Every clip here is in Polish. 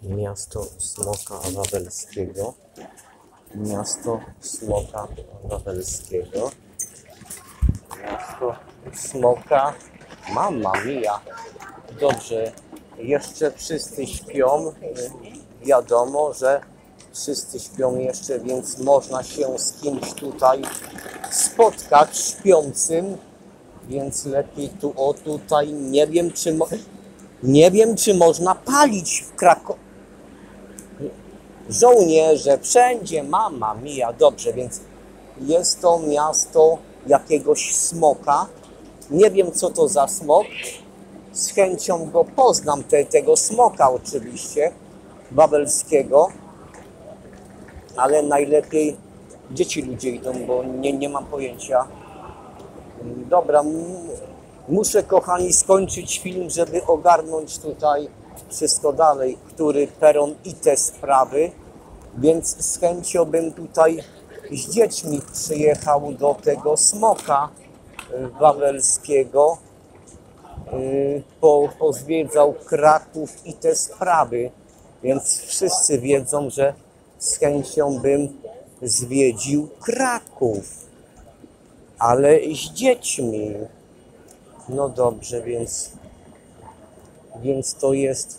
Miasto Smoka Wawelskiego. Miasto Smoka Wawelskiego. Miasto Smoka. Mamma mia. Dobrze. Jeszcze wszyscy śpią. Wiadomo, że wszyscy śpią jeszcze, więc można się z kimś tutaj spotkać śpiącym. Więc lepiej tutaj nie wiem, czy można palić w Krakowie. Żołnierze, wszędzie, mamma mia. Dobrze, więc jest to miasto jakiegoś smoka. Nie wiem, co to za smok. Z chęcią go poznam, tego smoka oczywiście, wawelskiego. Ale najlepiej, gdzie ci ludzie idą, bo nie mam pojęcia. Dobra, muszę, kochani, skończyć film, żeby ogarnąć tutaj wszystko dalej, który peron i te sprawy, więc z chęcią bym tutaj z dziećmi przyjechał do tego smoka wawelskiego, pozwiedzał Kraków i te sprawy, więc wszyscy wiedzą, że z chęcią bym zwiedził Kraków, ale z dziećmi. No dobrze, więc to jest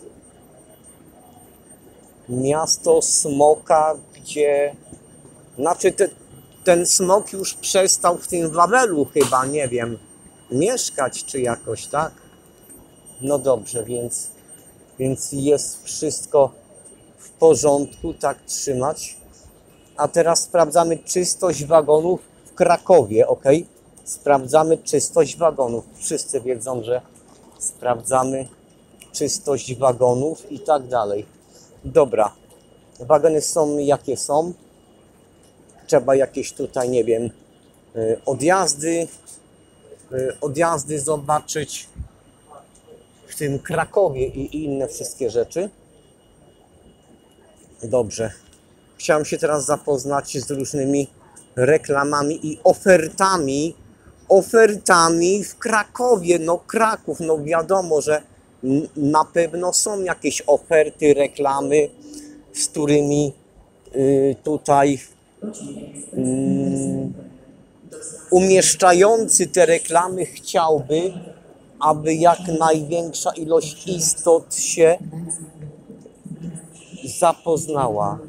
miasto smoka, gdzie... Znaczy ten smok już przestał w tym Wawelu chyba, nie wiem, mieszkać czy jakoś, tak? No dobrze, więc jest wszystko w porządku, tak trzymać. A teraz sprawdzamy czystość wagonów w Krakowie, ok? Sprawdzamy czystość wagonów. Wszyscy wiedzą, że sprawdzamy czystość wagonów i tak dalej. Dobra, wagony są jakie są. Trzeba jakieś tutaj, nie wiem, odjazdy zobaczyć w tym Krakowie i inne wszystkie rzeczy. Dobrze. Chciałem się teraz zapoznać z różnymi reklamami i ofertami w Krakowie. No Kraków, no wiadomo, że na pewno są jakieś oferty, reklamy, z którymi tutaj umieszczający te reklamy chciałby, aby jak największa ilość istot się zapoznała.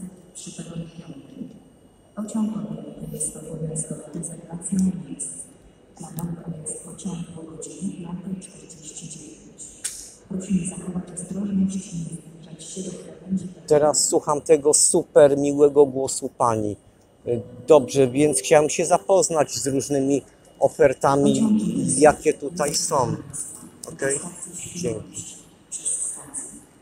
Pociąg jest obowiązkowy rezerwacja miejsc. Na domku jest pociąg o godzinie 5:49. Prosimy zachować ostrożność i nie zbliżać się do krawędzi. Teraz słucham tego super miłego głosu pani. Dobrze, więc chciałem się zapoznać z różnymi ofertami, jakie tutaj są. Ok? Dzięki.